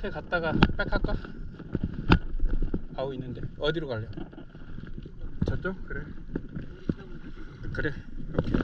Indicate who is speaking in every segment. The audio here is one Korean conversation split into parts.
Speaker 1: 이렇게 갔다가 백 할까? 가고 있는데 어디로 갈래? 저쪽? 그래 그래 오케이.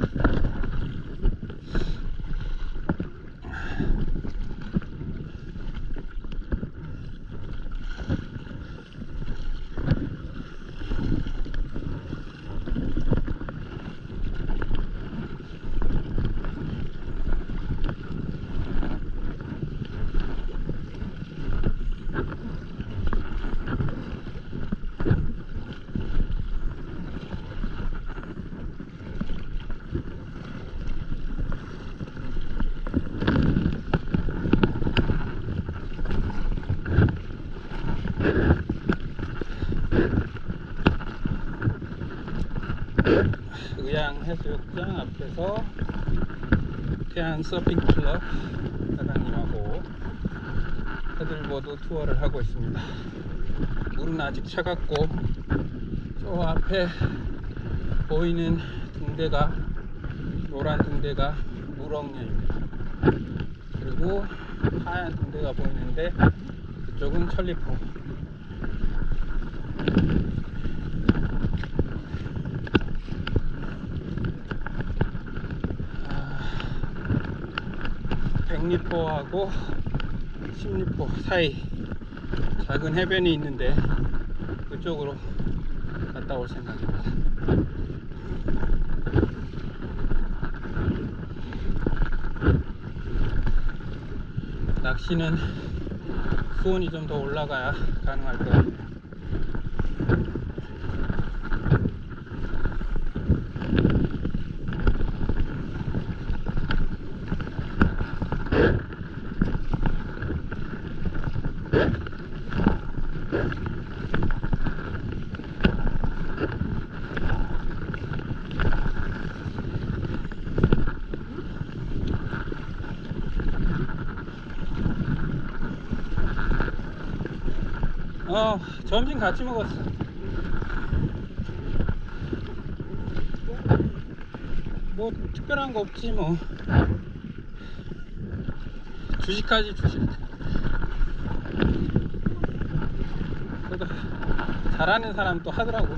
Speaker 1: 의양해수욕장 앞에서 태안 서핑 클럽 사장님하고 패들보드 투어를 하고 있습니다. 물은 아직 차갑고 저 앞에 보이는 등대가 노란 등대가 물엉녀입니다. 그리고 하얀 등대가 보이는데 그쪽은 천리포. 백리포하고 십리포 사이 작은 해변이 있는데 그쪽으로 갔다 올 생각입니다. 낚시는 수온이 좀 더 올라가야 가능할 것 같아요. 점심 같이 먹었어. 뭐 특별한 거 없지 뭐. 주식하지 주식. 그래도 잘하는 사람 또 하더라고.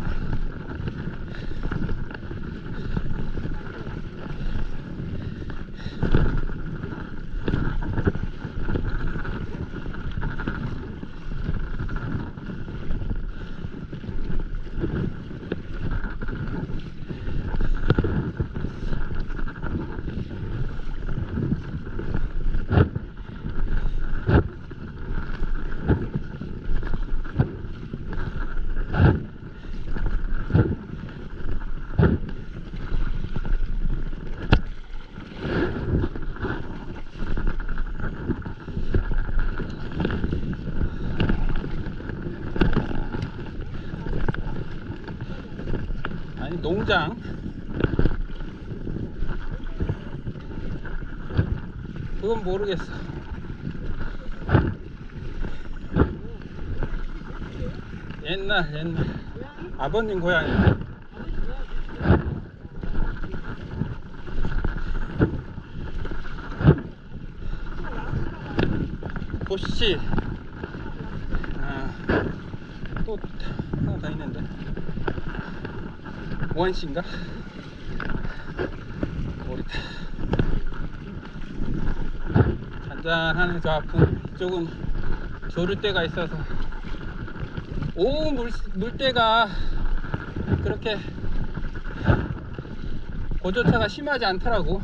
Speaker 1: 농장 그건 모르겠어. 옛날 아버님 고향이 도시. 또 하나 더 있는데 원시인가? 모르겠다. 잔잔한 저 앞은 이쪽은 조류대가 있어서 오후 물때가 그렇게 고조차가 심하지 않더라고.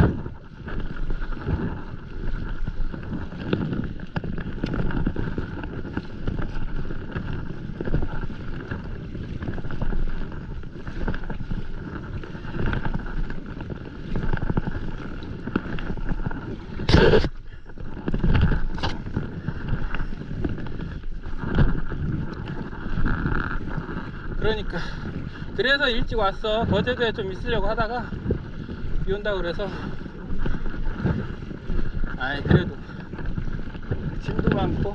Speaker 1: 그러니까 그래서 일찍 왔어. 거제도에 좀 있으려고 하다가 비 온다고 그래서. 아이 그래도 짐도 많고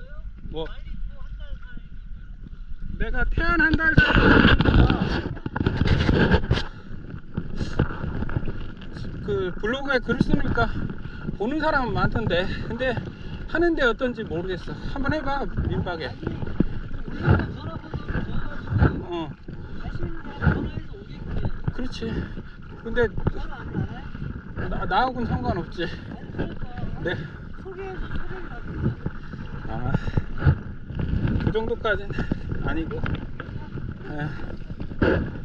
Speaker 1: 뭐 내가 태안 한 달 전에 그 블로그에 글 쓰니까 보는 사람은 많던데, 근데 하는데 어떤지 모르겠어. 한번 해봐. 민박에. 어, 그렇지. 근데 나하고는 상관없지. 네. 아, 그 정도까지는 아니고. 에.